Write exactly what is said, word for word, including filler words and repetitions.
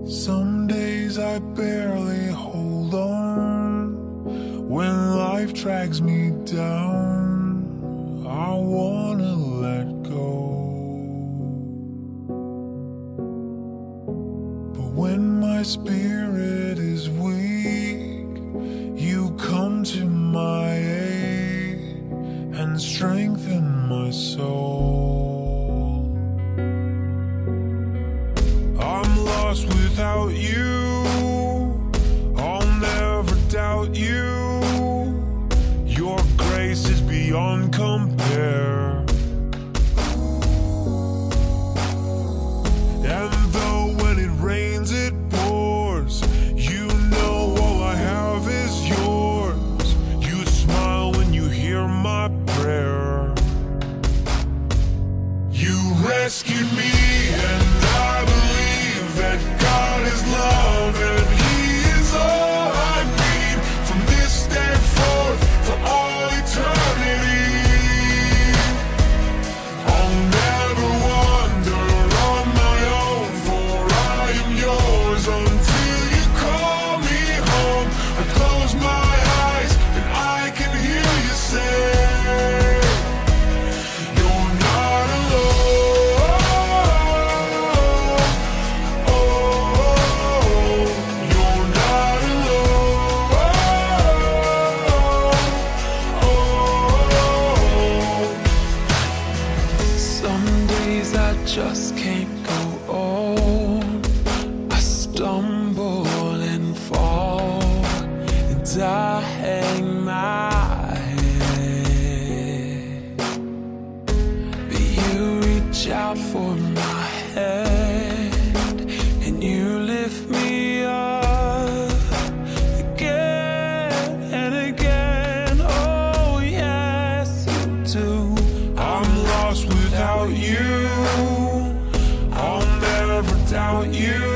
Some days I barely hold on. When life drags me down, I wanna let go. But when my spirit is weak, you come to my aid and strengthen my soul. I'm lost without you, I'll never doubt you. Your grace is beyond compare. And though when it rains it pours, you know all I have is yours. You smile when you hear my prayer. You rescued me and I believe that God is love and He is all I need from this day forth for all eternity. I'll never wander on my own, for I am yours until you call me home. I close my eyes and I can hear you say, you're not alone. Oh, you're not alone. Oh, some days I just can't go on. I stumble and fall, and I hang my head. But you reach out for my hand and you lift me up again and again. Oh yes, you do. I'm lost without you, I'll never doubt you.